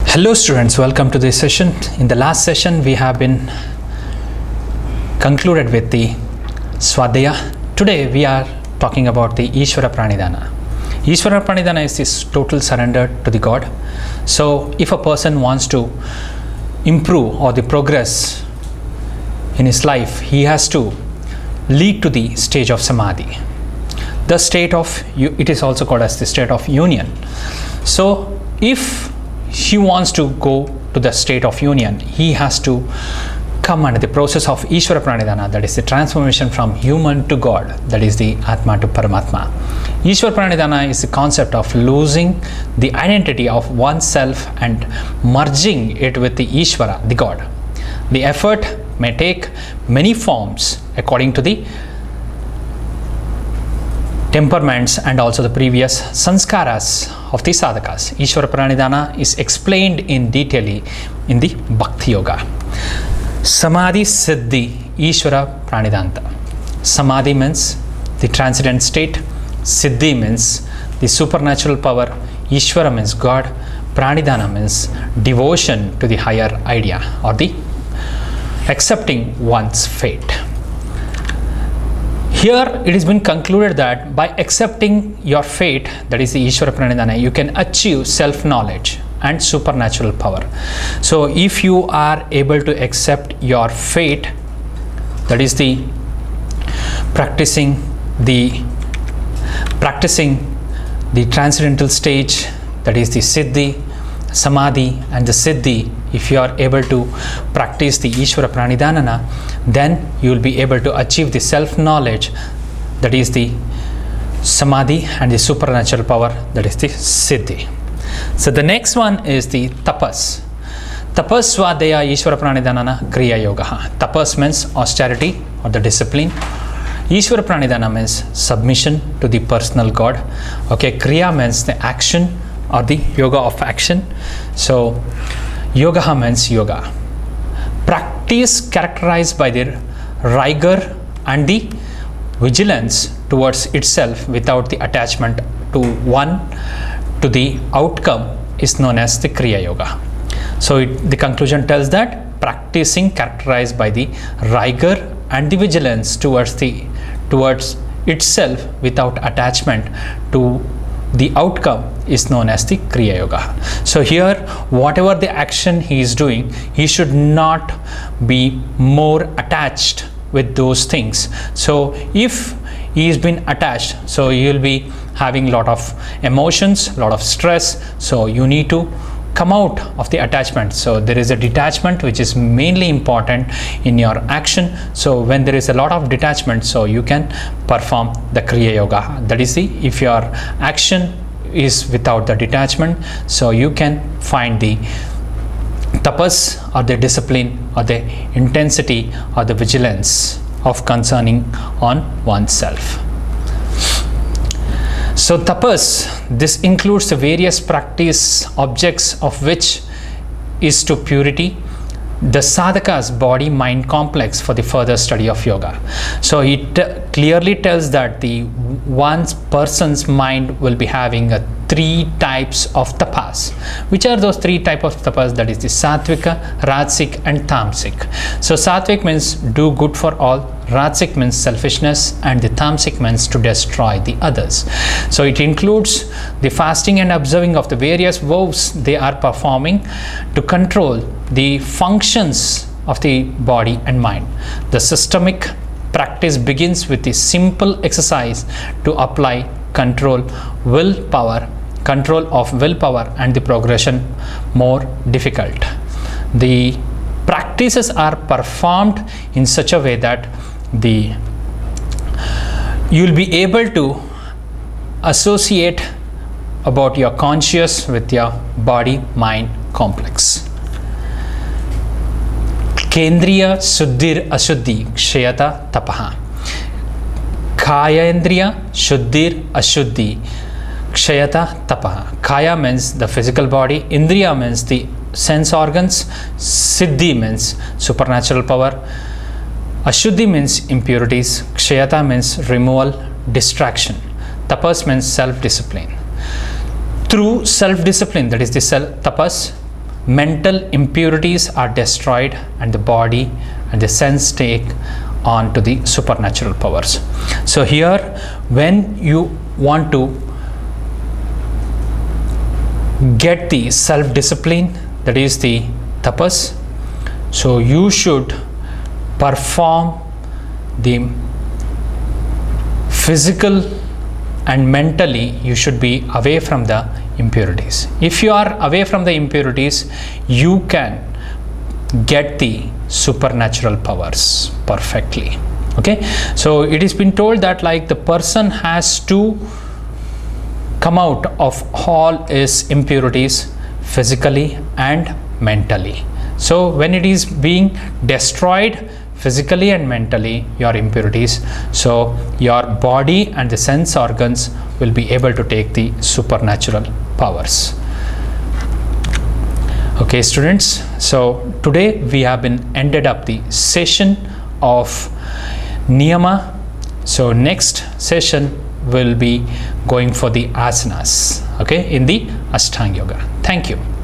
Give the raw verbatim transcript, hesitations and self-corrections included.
Hello students, welcome to this session. In the last session we have been concluded with the Swadhyaya. Today we are talking about the Ishvara Pranidhana. Ishvara Pranidhana is this total surrender to the God. So if a person wants to improve or the progress in his life, he has to lead to the stage of Samadhi. The state of, it is also called as the state of union. So if he wants to go to the state of union, he has to come under the process of Ishvara Pranidhana, that is the transformation from human to God, that is the Atma to Paramatma. Ishvara Pranidhana is the concept of losing the identity of oneself and merging it with the Ishvara, the God. The effort may take many forms according to the temperaments and also the previous sanskaras of the sadhakas. Ishvara Pranidhana is explained in detail in the Bhakti Yoga. Samadhi Siddhi Ishvara Pranidhanta. Samadhi means the transcendent state, Siddhi means the supernatural power, Ishvara means God, Pranidhana means devotion to the higher idea or the accepting one's fate. Here it has been concluded that by accepting your fate, that is the Ishvara Pranidhana, you can achieve self-knowledge and supernatural power. So if you are able to accept your fate, that is the practicing the practicing the transcendental stage, that is the Siddhi, Samadhi and the Siddhi, if you are able to practice the Ishvara Pranidhana, then you will be able to achieve the self-knowledge, that is the Samadhi, and the supernatural power, that is the Siddhi. So the next one is the Tapas. Tapas Swadhyaya Ishvara Pranidhana Kriya Yoga. Tapas means austerity or the discipline. Ishvara Pranidhana means submission to the personal God. Okay, Kriya means the action or the yoga of action. So yoga means yoga. Practice characterized by the rigor and the vigilance towards itself without the attachment to one, to the outcome, is known as the Kriya Yoga. So it, the conclusion tells that practicing characterized by the rigor and the vigilance towards the towards itself without attachment to the outcome is known as the Kriya Yoga. So here, whatever the action he is doing, he should not be more attached with those things. So if he has been attached, so you will be having a lot of emotions, lot of stress. So you need to come out of the attachment. So there is a detachment which is mainly important in your action. So when there is a lot of detachment, so you can perform the Kriya Yoga. That is the, if your action is without the detachment, so you can find the tapas or the discipline or the intensity or the vigilance of concerning on oneself. So tapas, this includes the various practice objects of which is to purity the sadhaka's body mind complex for the further study of yoga. So it clearly tells that the one person's mind will be having a three types of tapas. Which are those three types of tapas? That is the Sattvika, Rajasic and Tamasic. So Sattvik means do good for all, Rajasic means selfishness, and the Tamasic means to destroy the others. So it includes the fasting and observing of the various vows they are performing to control the functions of the body and mind. The systemic practice begins with the simple exercise to apply control, willpower, control of willpower, and the progression more difficult. The practices are performed in such a way that the you will be able to associate about your conscious with your body mind complex. Kendriya Suddhir Ashuddhi Kshayata Tapaha. Kayendriya Shuddhir Ashuddhi Kshayata Tapaha. Kaya means the physical body, Indriya means the sense organs, Siddhi means supernatural power, Ashuddhi means impurities, Kshayata means removal, distraction, Tapas means self-discipline. Through self-discipline, that is the self tapas, mental impurities are destroyed and the body and the sense take on to the supernatural powers. So here, when you want to get the self-discipline, that is the tapas, so you should perform the physical and mentally you should be away from the impurities. If you are away from the impurities, you can get the supernatural powers perfectly. Okay, so it has been told that like the person has to come out of all his impurities physically and mentally. So when it is being destroyed physically and mentally, your impurities, so your body and the sense organs will be able to take the supernatural powers. Okay students, so today we have been ended up the session of Niyama. So next session will be going for the asanas, okay, in the Ashtanga Yoga. Thank you.